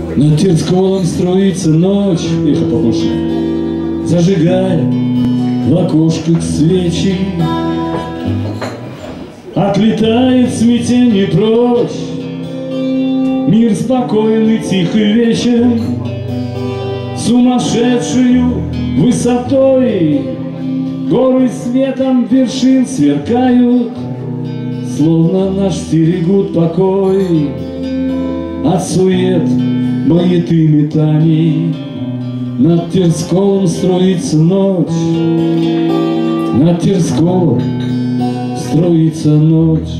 Над Тверсколом струится ночь, эхо побольше, зажигая в окошках свечи. Отлетает смятенье прочь, мир спокойный, тихий вечер, сумасшедшую высотой горы светом вершин сверкают, словно наш стерегут покой от сует, маяты метаний. Над Тверсколом струится ночь, над Тверсколом струится ночь.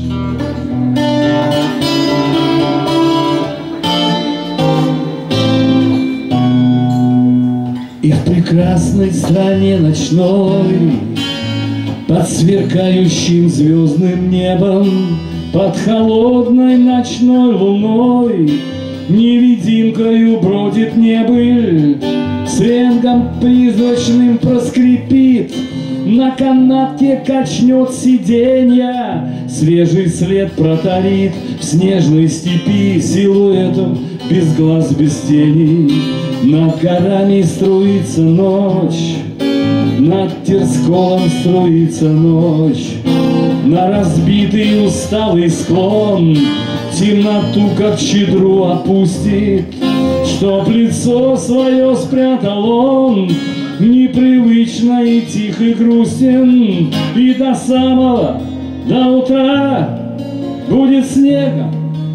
И в прекрасной стране ночной, под сверкающим звездным небом, под холодной ночной луной, невидимкою бродит небыль, сленгом призрачным проскрипит, на канатке качнет сиденья, свежий след протарит в снежной степи силуэтом без глаз, без тени. Над горами струится ночь, над Тверсколом струится ночь, на разбитый усталый склон темноту, как чадру, опустит, чтоб лицо свое спрятал он, непривычно и тих и грустен, и до самого, до утра будет снегом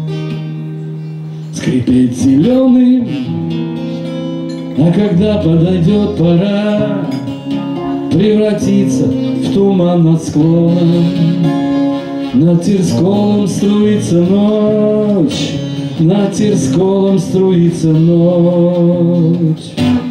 скрипеть зеленым. А когда подойдет пора превратиться в туман над склоном, над Тверсколом струится ночь, над Тверсколом струится ночь.